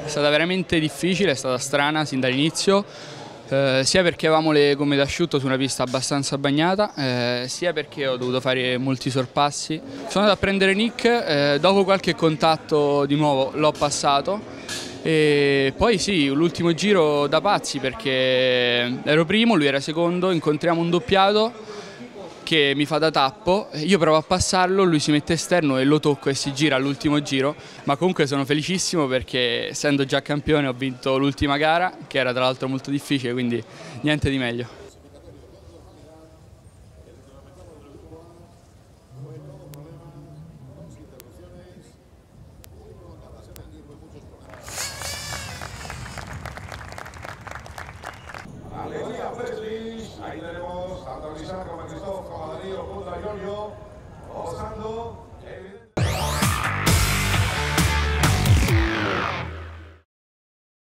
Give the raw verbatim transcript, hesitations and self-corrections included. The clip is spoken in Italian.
È stata veramente difficile, è stata strana sin dall'inizio, eh, sia perché avevamo le gomme d'asciutto su una pista abbastanza bagnata, eh, sia perché ho dovuto fare molti sorpassi. Sono andato a prendere Nick, eh, dopo qualche contatto di nuovo l'ho passato e poi sì, l'ultimo giro da pazzi perché ero primo, lui era secondo, incontriamo un doppiato che mi fa da tappo, io provo a passarlo, lui si mette esterno e lo tocco e si gira all'ultimo giro, ma comunque sono felicissimo perché essendo già campione ho vinto l'ultima gara, che era tra l'altro molto difficile, quindi niente di meglio. Alegría Presley, ahí tenemos tanto a Grisán como a Cristóbal, como a Darío, junto a Giorgio, posando.